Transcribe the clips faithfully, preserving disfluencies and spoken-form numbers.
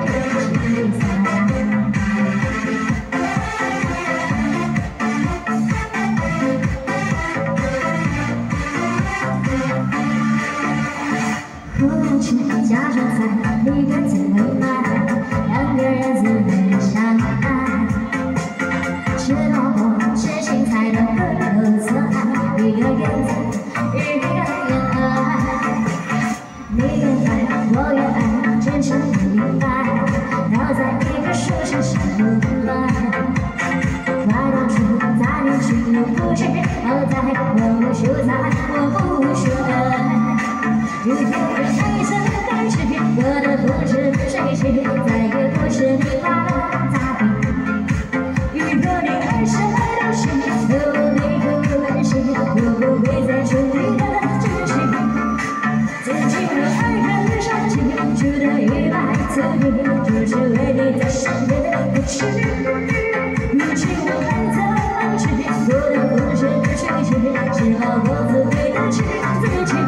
我吃家常菜，你跟在后来，两个人自然相爱。吃萝卜吃青菜的各有所爱，一个愿在，一个愿爱。你越爱，我越爱，真诚不明白，绕在一棵树上相互来。快到处在人群又不知好歹，我不秀才，我不说爱。如果人爱在爱之边，我的风是谁去？再也不是你发的杂品。如果你爱是爱到心，和我没有关系，我不会再处理的真情。自己我爱很伤心，输得一败涂地，就是为你在身边不屈。如今我还在爱之边，我的风是谁去？只好我自对得起自己。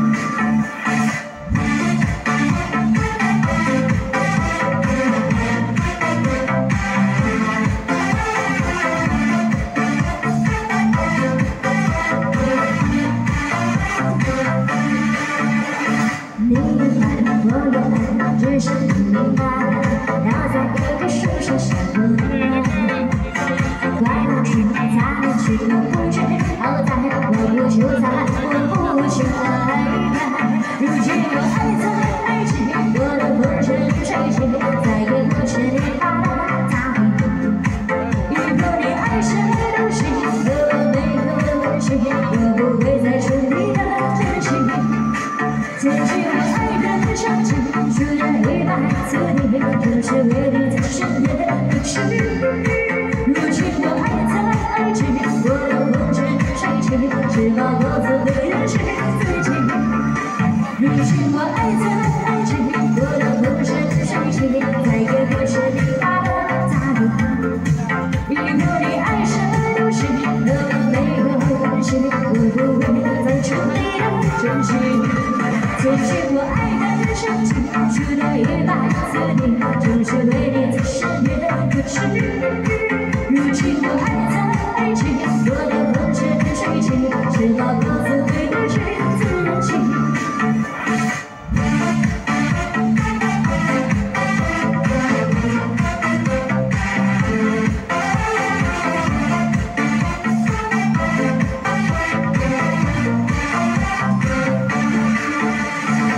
你越爱，我越爱，只是不明白，绕在一棵树上相互来。怪到处在人群又不知好歹，我不秀才，我不说爱。如今我爱在爱之边，我的风是谁去？再也不是你发的杂品。如果你爱是爱到心，和我没有关系，我不会再处理的真情。自己我爱的伤心，输得一败涂地，就是为你在身边不屈。如今我爱在爱之边，我的风是谁去？只好我自对得起自己。如今我爱在爱之边，我的风是谁去？再也不是你发的杂品。如果你爱是爱到心，和我没有关系，我不会再处理的真情。自己我爱的伤心，输得一败涂地，就是为你在身边不屈。如今我爱在爱之边，我的风是谁去？只好各自对得起自己。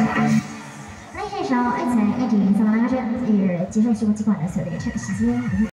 那这首《爱在爱之边》怎么来着？也是接受许多几款的所有的唱时间。